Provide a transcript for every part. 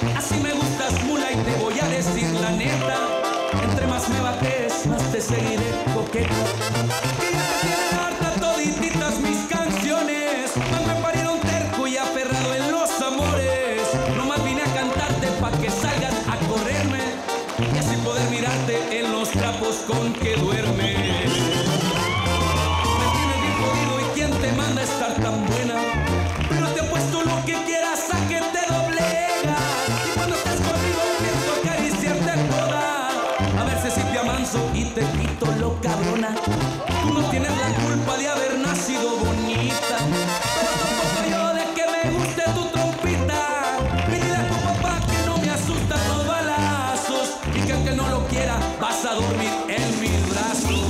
Así me gustas, mula, y te voy a decir la neta. Entre más me bates, más te seguiré, coqueta. Que ya te tienen harta todititas mis canciones. Más me parieron terco y aferrado en los amores. Nomás vine a cantarte pa' que salgas a correrme y así poder mirarte en los trapos con que duermes. Me tienes bien jodido, y quién te manda a estar tan buena. Pero te apuesto lo que quieras a que te doblega. Y cuando estés conmigo pienso acariciarte toda. A ver si te amanso y te quito lo cabrona. Tú no tienes la culpa de haber nacido bonita, pero tampoco yo de que me guste tu trompita. Y dile a tu papá que no me asustan los balazos y que aunque no lo quiera vas a dormir en mis brazos.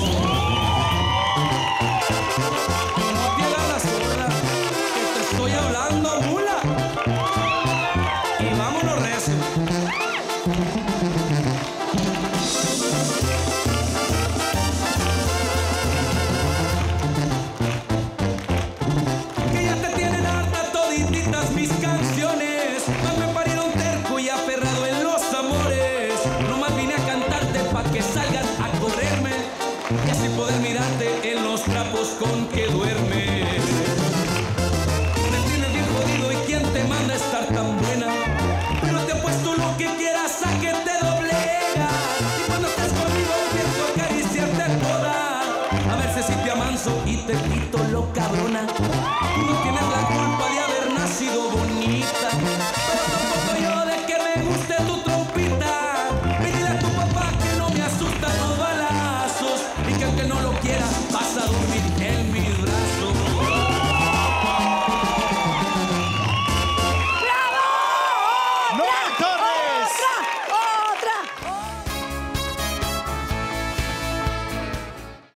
No te hagas la sorda, que te estoy hablando, mula. Y vámonos recio. Que ya te tienen harta todititas mis canciones. Más me parieron terco y aferrado en los amores. Nomás vine a cantarte pa' que salgas a correrme y así poder mirarte en los trapos con que duermes. Me tienes bien jodido, y quién te manda a estar tan buena. Pero te apuesto lo que quieras a que te doblega. Y cuando estés conmigo pienso acariciarte toda. A ver si te amanso y te quito lo cabrona.